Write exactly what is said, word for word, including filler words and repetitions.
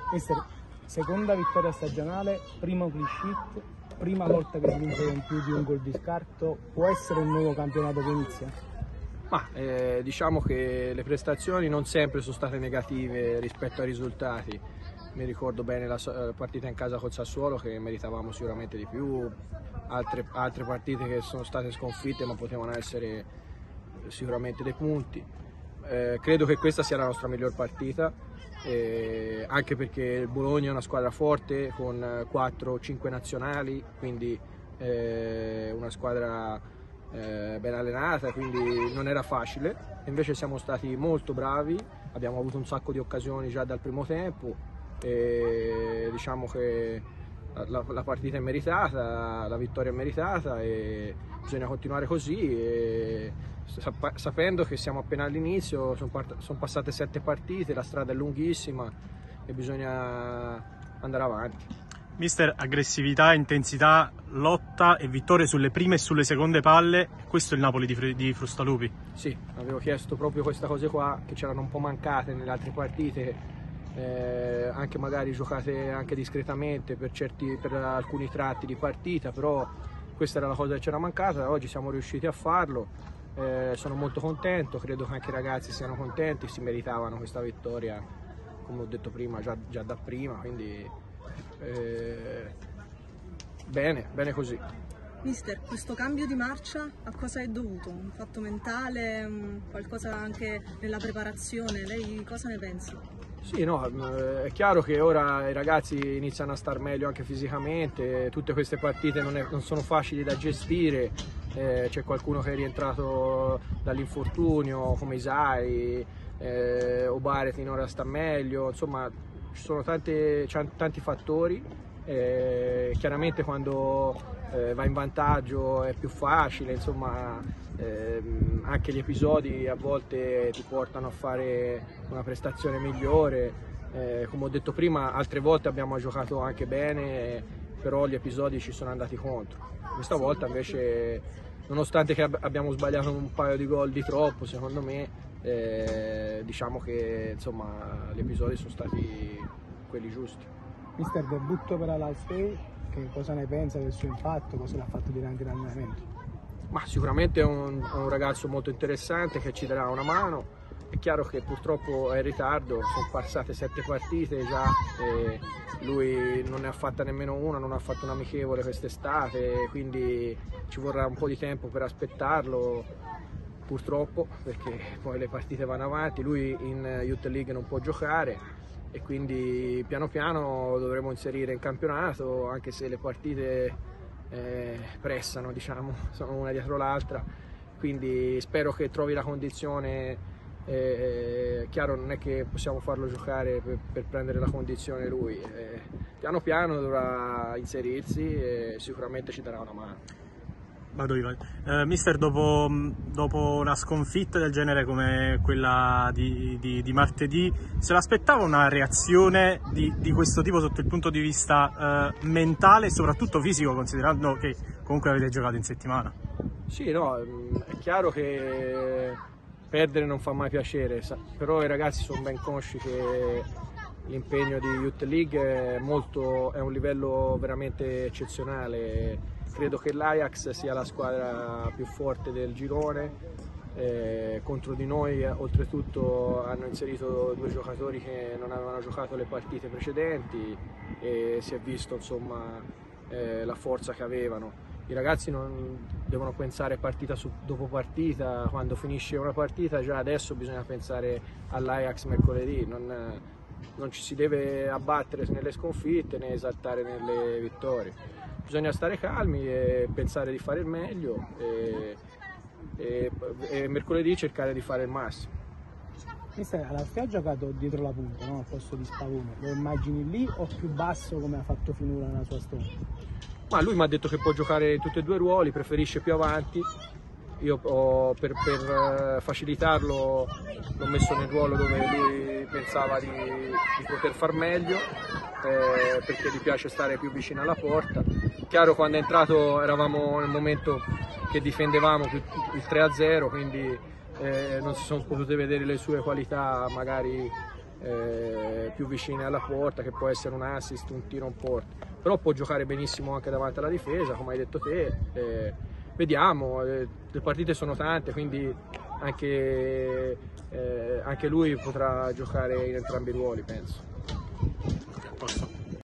Mister, seconda vittoria stagionale, primo clean sheet, prima volta che si vince con più di un gol di scarto, può essere un nuovo campionato che inizia? Ma eh, diciamo che le prestazioni non sempre sono state negative rispetto ai risultati. Mi ricordo bene la partita in casa col Sassuolo che meritavamo sicuramente di più, altre, altre partite che sono state sconfitte ma potevano essere sicuramente dei punti. Eh, credo che questa sia la nostra miglior partita, eh, anche perché il Bologna è una squadra forte con quattro o cinque nazionali, quindi eh, una squadra eh, ben allenata, quindi non era facile. Invece siamo stati molto bravi, abbiamo avuto un sacco di occasioni già dal primo tempo e diciamo che la, la partita è meritata, la vittoria è meritata e bisogna continuare così e sapendo che siamo appena all'inizio, sono, sono passate sette partite, la strada è lunghissima e bisogna andare avanti. Mister, aggressività, intensità, lotta e vittorie sulle prime e sulle seconde palle, questo è il Napoli di, di Frustalupi? Sì, avevo chiesto proprio queste cose qua che c'erano un po' mancate nelle altre partite, eh, anche magari giocate anche discretamente per, certi, per alcuni tratti di partita, però questa era la cosa che c'era mancata, oggi siamo riusciti a farlo, eh, sono molto contento, credo che anche i ragazzi siano contenti, si meritavano questa vittoria, come ho detto prima, già, già da prima, quindi eh, bene, bene così. Mister, questo cambio di marcia a cosa è dovuto? Un fatto mentale, qualcosa anche nella preparazione, lei cosa ne pensa? Sì, no, è chiaro che ora i ragazzi iniziano a star meglio anche fisicamente, tutte queste partite non, è, non sono facili da gestire, eh, c'è qualcuno che è rientrato dall'infortunio come Isai, eh, Obare finora sta meglio, insomma ci sono tante, tanti fattori, eh, chiaramente quando eh, va in vantaggio è più facile, insomma eh, anche gli episodi a volte ti portano a fare una prestazione migliore, eh, come ho detto prima altre volte abbiamo giocato anche bene, però gli episodi ci sono andati contro. Questa volta invece, nonostante che abbiamo sbagliato un paio di gol di troppo secondo me, eh, diciamo che insomma gli episodi sono stati quelli giusti. Mister, debutto per Alaustei, che cosa ne pensa del suo impatto, cosa l'ha fatto dire anche l'allenamento? Ma sicuramente è un, è un ragazzo molto interessante che ci darà una mano, è chiaro che purtroppo è in ritardo, sono passate sette partite già e lui non ne ha fatta nemmeno una, non ha fatto un amichevole quest'estate, quindi ci vorrà un po' di tempo per aspettarlo purtroppo, perché poi le partite vanno avanti, lui in Youth League non può giocare e quindi piano piano dovremo inserire in campionato, anche se le partite eh, pressano, diciamo, sono una dietro l'altra, quindi spero che trovi la condizione, eh, chiaro non è che possiamo farlo giocare per, per prendere la condizione lui, eh, piano piano dovrà inserirsi e sicuramente ci darà una mano. Vado io. Uh, mister, dopo, dopo una sconfitta del genere come quella di, di, di martedì, se l'aspettava una reazione di, di questo tipo sotto il punto di vista uh, mentale e soprattutto fisico, considerando che comunque avete giocato in settimana? Sì, no, è chiaro che perdere non fa mai piacere, però i ragazzi sono ben consci che l'impegno di Youth League è, molto, è un livello veramente eccezionale. Credo che l'Ajax sia la squadra più forte del girone, eh, contro di noi oltretutto hanno inserito due giocatori che non avevano giocato le partite precedenti e si è visto insomma eh, la forza che avevano. I ragazzi non devono pensare partita su, dopo partita, quando finisce una partita già adesso bisogna pensare all'Ajax mercoledì, non, non ci si deve abbattere nelle sconfitte né esaltare nelle vittorie. Bisogna stare calmi e pensare di fare il meglio e, e, e mercoledì cercare di fare il massimo. Mister, Alaustei ha giocato dietro la punta, no? Al posto di Spavone, lo immagini lì o più basso come ha fatto finora nella sua storia? Ma lui mi ha detto che può giocare in tutti e due i ruoli, preferisce più avanti. Io ho, per, per facilitarlo l'ho messo nel ruolo dove lui pensava di, di poter far meglio, eh, perché gli piace stare più vicino alla porta. Chiaro, quando è entrato eravamo nel momento che difendevamo il tre a zero, quindi eh, non si sono potute vedere le sue qualità magari eh, più vicine alla porta, che può essere un assist, un tiro, un porta, però può giocare benissimo anche davanti alla difesa, come hai detto te. Eh, vediamo, eh, le partite sono tante, quindi anche, eh, anche lui potrà giocare in entrambi i ruoli, penso. Okay, posso.